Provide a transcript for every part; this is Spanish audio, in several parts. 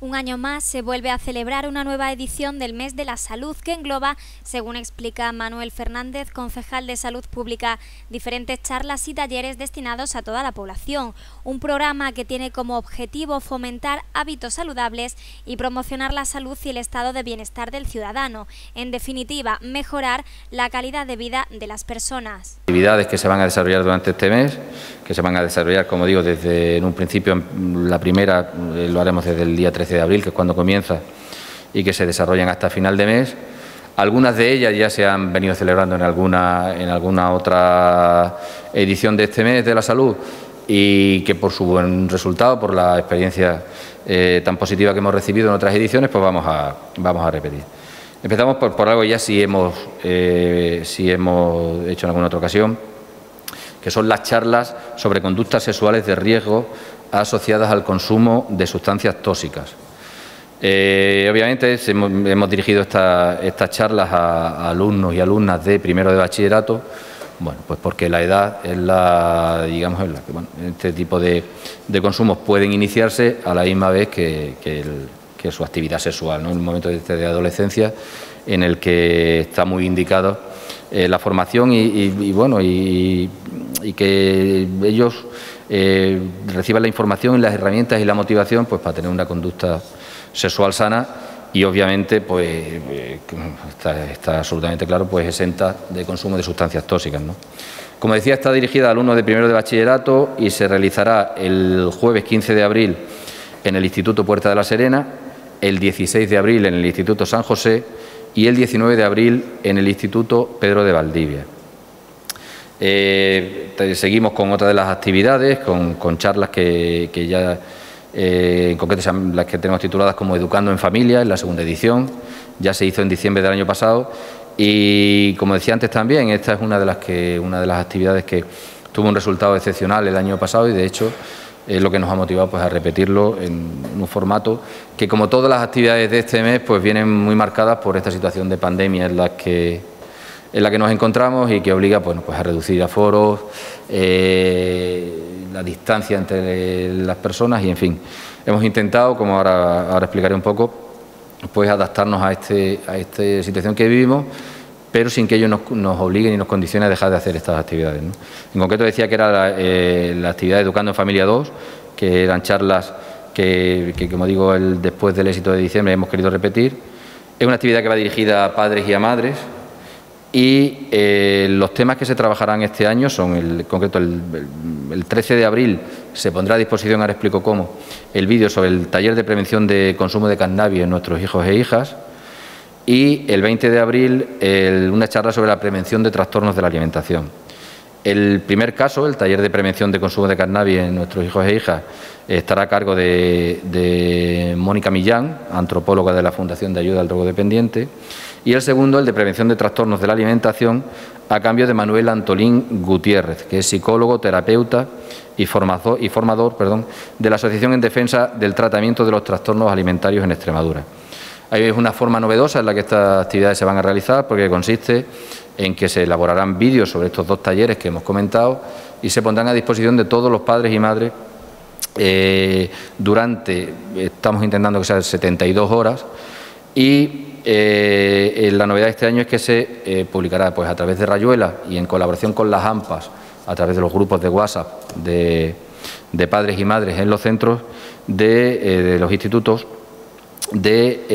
Un año más se vuelve a celebrar una nueva edición del Mes de la Salud que engloba, según explica Manuel Fernández, concejal de Salud Pública, diferentes charlas y talleres destinados a toda la población. Un programa que tiene como objetivo fomentar hábitos saludables y promocionar la salud y el estado de bienestar del ciudadano. En definitiva, mejorar la calidad de vida de las personas. Actividades que se van a desarrollar durante este mes, que se van a desarrollar, como digo, desde en un principio, la primera lo haremos desde el día 13 de abril, que es cuando comienza, y que se desarrollan hasta final de mes. Algunas de ellas ya se han venido celebrando en alguna otra edición de este mes de la salud y que por su buen resultado, por la experiencia tan positiva que hemos recibido en otras ediciones, pues vamos a repetir. Empezamos por algo ya sí hemos hecho en alguna otra ocasión, que son las charlas sobre conductas sexuales de riesgo asociadas al consumo de sustancias tóxicas. Obviamente hemos dirigido estas charlas a alumnos y alumnas de primero de bachillerato, bueno, pues porque la edad es la que bueno, este tipo de consumos pueden iniciarse a la misma vez que su actividad sexual, ¿no? En un momento de adolescencia en el que está muy indicado la formación y que ellos reciban la información y las herramientas y la motivación pues para tener una conducta sexual sana y obviamente pues está absolutamente claro pues exenta de consumo de sustancias tóxicas, ¿no? Como decía, está dirigida a alumnos de primero de bachillerato y se realizará el jueves 15 de abril en el Instituto Puerta de la Serena, el 16 de abril en el Instituto San José y el 19 de abril en el Instituto Pedro de Valdivia. Seguimos con otra de las actividades, con charlas que ya en concreto son las que tenemos tituladas como Educando en Familia, en la segunda edición. Ya se hizo en diciembre del año pasado y, como decía antes también, esta es una de las actividades que tuvo un resultado excepcional el año pasado y, de hecho, es lo que nos ha motivado pues a repetirlo en un formato que, como todas las actividades de este mes, pues vienen muy marcadas por esta situación de pandemia en la que nos encontramos y que obliga pues a reducir aforos, la distancia entre las personas y, en fin, hemos intentado, como ahora explicaré un poco, pues adaptarnos a esta situación que vivimos, pero sin que ellos nos obliguen y nos condicionen a dejar de hacer estas actividades, ¿no? En concreto decía que era la actividad Educando en Familia 2, que eran charlas que como digo, después del éxito de diciembre hemos querido repetir. Es una actividad que va dirigida a padres y a madres y los temas que se trabajarán este año son, en concreto, el 13 de abril se pondrá a disposición, ahora explico cómo, el vídeo sobre el taller de prevención de consumo de cannabis en nuestros hijos e hijas. Y el 20 de abril una charla sobre la prevención de trastornos de la alimentación. El primer caso, el taller de prevención de consumo de cannabis en nuestros hijos e hijas, estará a cargo de Mónica Millán, antropóloga de la Fundación de Ayuda al Drogodependiente, y el segundo, el de prevención de trastornos de la alimentación, a cambio de Manuel Antolín Gutiérrez, que es psicólogo, terapeuta y formador de la Asociación en Defensa del Tratamiento de los Trastornos Alimentarios en Extremadura. Hay una forma novedosa en la que estas actividades se van a realizar, porque consiste en que se elaborarán vídeos sobre estos dos talleres que hemos comentado y se pondrán a disposición de todos los padres y madres estamos intentando que sean 72 horas y la novedad de este año es que se publicará pues a través de Rayuela y en colaboración con las AMPAs, a través de los grupos de WhatsApp de padres y madres en los centros de los institutos, de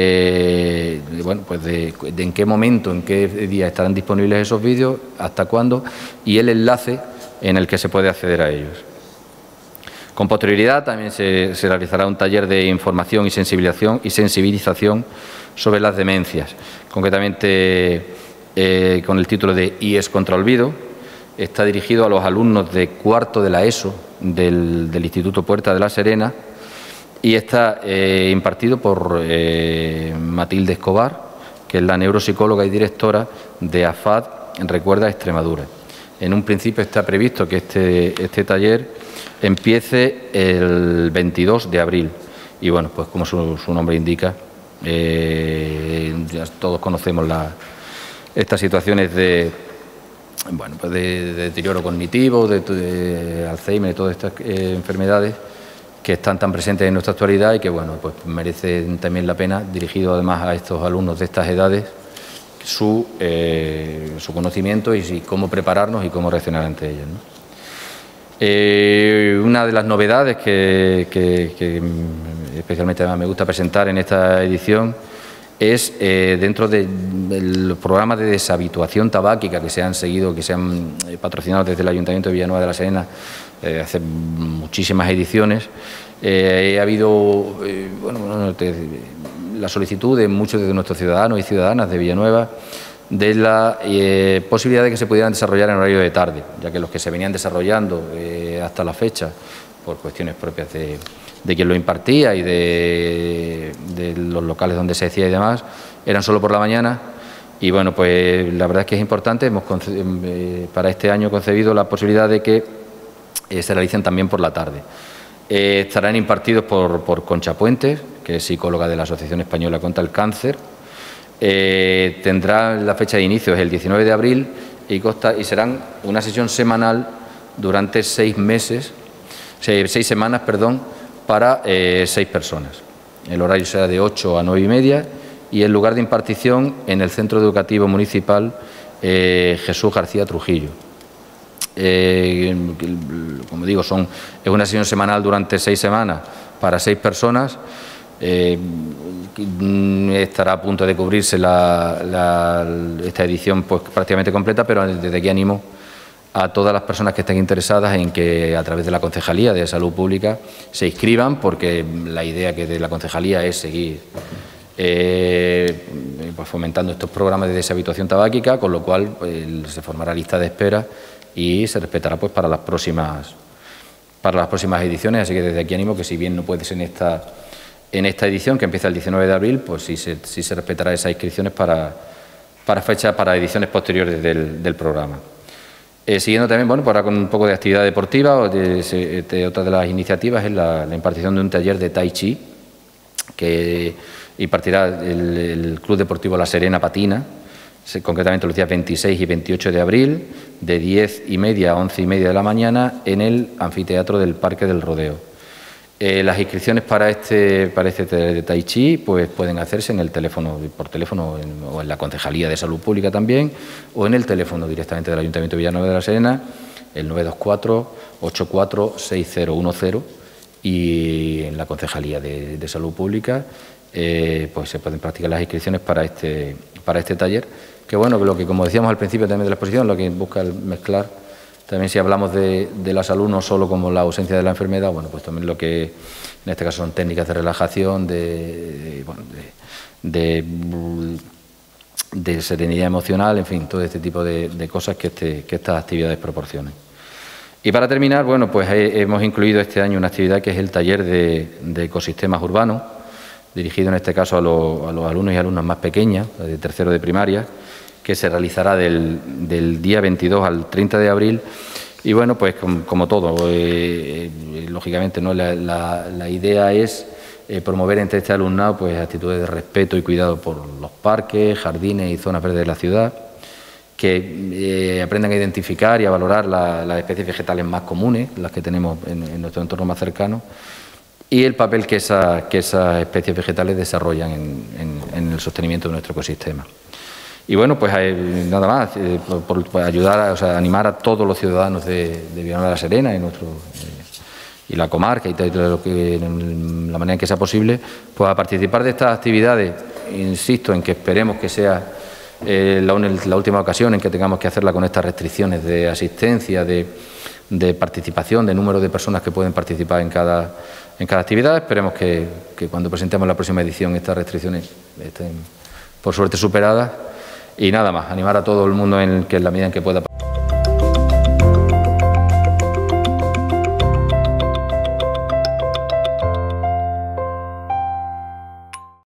en qué momento, en qué día estarán disponibles esos vídeos, hasta cuándo y el enlace en el que se puede acceder a ellos. Con posterioridad también se realizará un taller de información y sensibilización sobre las demencias, concretamente con el título de IES contra Olvido. Está dirigido a los alumnos de cuarto de la ESO del Instituto Puerta de la Serena y está impartido por Matilde Escobar, que es la neuropsicóloga y directora de AFAD Recuerda Extremadura. En un principio está previsto que este taller empiece el 22 de abril y, bueno, pues como su nombre indica, ya todos conocemos estas situaciones de deterioro cognitivo, de Alzheimer y todas estas enfermedades que están tan presentes en nuestra actualidad y que, bueno, pues merecen también la pena, dirigido además a estos alumnos de estas edades, su conocimiento y cómo prepararnos y cómo reaccionar ante ellos, ¿no? Una de las novedades que especialmente me gusta presentar en esta edición es dentro del programa de deshabituación tabáquica que se han seguido, que se han patrocinado desde el Ayuntamiento de Villanueva de la Serena hace muchísimas ediciones. Ha habido la solicitud de muchos de nuestros ciudadanos y ciudadanas de Villanueva de la posibilidad de que se pudieran desarrollar en horario de tarde, ya que los que se venían desarrollando hasta la fecha, por cuestiones propias de quien lo impartía y de los locales donde se hacía y demás, eran solo por la mañana. Y bueno, pues la verdad es que es importante, hemos para este año concebido la posibilidad de que se realicen también por la tarde. Estarán impartidos por Concha Puentes, que es psicóloga de la Asociación Española contra el Cáncer. Tendrá la fecha de inicio es el 19 de abril y serán una sesión semanal durante 6 semanas, para 6 personas. El horario será de 8 a 9:30 y el lugar de impartición en el Centro Educativo Municipal Jesús García Trujillo. Como digo, es una sesión semanal durante 6 semanas para 6 personas. Estará a punto de cubrirse esta edición pues prácticamente completa, pero desde aquí animo a todas las personas que estén interesadas en que a través de la Concejalía de Salud Pública se inscriban, porque la idea que de la Concejalía es seguir pues fomentando estos programas de deshabituación tabáquica, con lo cual se formará lista de espera y se respetará pues para las próximas ediciones. Así que desde aquí animo que, si bien no puede ser en esta edición, que empieza el 19 de abril, pues sí se respetará esas inscripciones para ediciones posteriores del programa. Siguiendo también, bueno, pues ahora con un poco de actividad deportiva, otra de las iniciativas es la impartición de un taller de Tai Chi que impartirá el Club Deportivo La Serena Patina, concretamente los días 26 y 28 de abril, de 10:30 a 11:30 de la mañana, en el anfiteatro del Parque del Rodeo. Las inscripciones para este taller de Tai Chi pues pueden hacerse por teléfono o en la Concejalía de Salud Pública también, o en el teléfono directamente del Ayuntamiento de Villanueva de la Serena, el 924-846010, y en la Concejalía de Salud Pública pues se pueden practicar las inscripciones para este taller, que bueno, que lo que, como decíamos al principio también de la exposición, lo que busca es mezclar también, si hablamos de la salud, no solo como la ausencia de la enfermedad, bueno, pues también lo que en este caso son técnicas de relajación, de serenidad emocional, en fin, todo este tipo de cosas que estas actividades proporcionan. Y para terminar, bueno, pues hemos incluido este año una actividad que es el taller de ecosistemas urbanos, dirigido en este caso a los alumnos y alumnas más pequeñas, de tercero de primaria, que se realizará del día 22 al 30 de abril. Y bueno, pues como todo, lógicamente, ¿no? La idea es promover entre este alumnado pues actitudes de respeto y cuidado por los parques, jardines y zonas verdes de la ciudad, que aprendan a identificar y a valorar las especies vegetales más comunes, las que tenemos en nuestro entorno más cercano, y el papel que esas especies vegetales desarrollan en el sostenimiento de nuestro ecosistema. Y bueno, pues nada más, por ayudar, animar a todos los ciudadanos de Villanueva de la Serena y la comarca y todo en la manera en que sea posible, pues a participar de estas actividades. Insisto en que esperemos que sea la última ocasión en que tengamos que hacerla con estas restricciones de asistencia, de participación, de número de personas que pueden participar en cada actividad. Esperemos que cuando presentemos la próxima edición estas restricciones estén por suerte superadas. Y nada más, animar a todo el mundo en que en la medida en que pueda